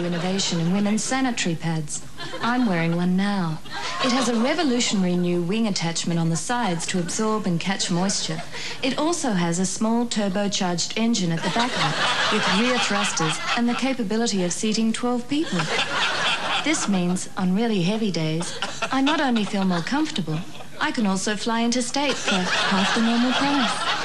innovation in women's sanitary pads. I'm wearing one now. It has a revolutionary new wing attachment on the sides to absorb and catch moisture. It also has a small turbocharged engine at the back of it with rear thrusters and the capability of seating 12 people. This means, on really heavy days, I not only feel more comfortable, I can also fly interstate for half the normal price.